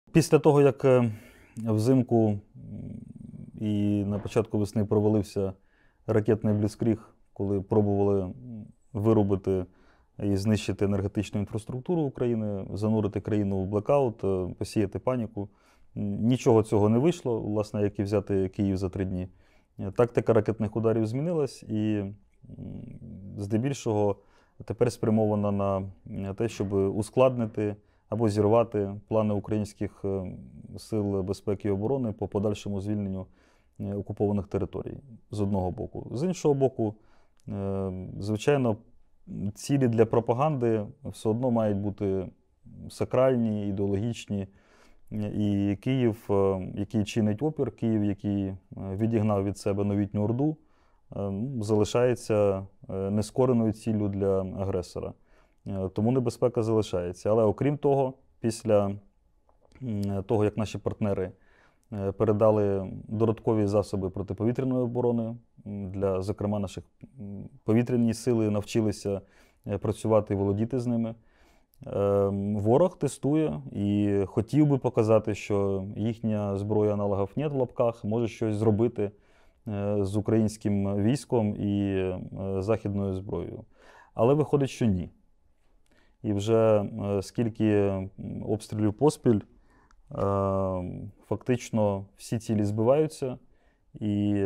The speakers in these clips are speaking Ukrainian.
Після того, як взимку і на початку весни провалився ракетний бліцкриг, коли пробували виробити і знищити енергетичну інфраструктуру України, занурити країну в блекаут, посіяти паніку. Нічого цього не вийшло, власне, як і взяти Київ за 3 дні. Тактика ракетних ударів змінилась і здебільшого тепер спрямована на те, щоб ускладнити або зірвати плани українських сил безпеки і оборони по подальшому звільненню окупованих територій з одного боку. З іншого боку, звичайно, цілі для пропаганди все одно мають бути сакральні, ідеологічні. І Київ, який чинить опір, Київ, який відігнав від себе новітню Орду, залишається нескореною ціллю для агресора. Тому небезпека залишається. Але окрім того, після того, як наші партнери передали додаткові засоби протиповітряної оборони, зокрема, наші повітряні сили навчилися працювати і володіти з ними, ворог тестує і хотів би показати, що їхня зброя аналогів «нет» в лапках може щось зробити з українським військом і західною зброєю. Але виходить, що ні. І вже скільки обстрілів поспіль, фактично всі цілі збиваються, і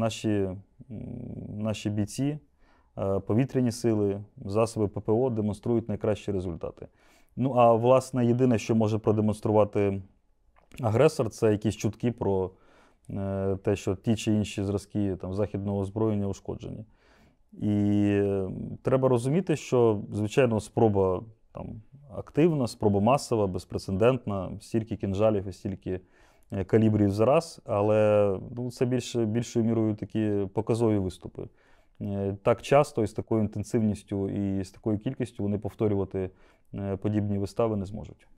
наші бійці, повітряні сили, засоби ППО демонструють найкращі результати. Ну, а власне, єдине, що може продемонструвати агресор, це якісь чутки про те, що ті чи інші зразки західного озброєння ушкоджені. І треба розуміти, що, звичайно, спроба активна, спроба масова, безпрецедентна, стільки кінжалів і стільки калібрів за раз, але це більшою мірою такі показові виступи. Так часто і з такою інтенсивністю і з такою кількістю вони повторювати подібні вистави не зможуть.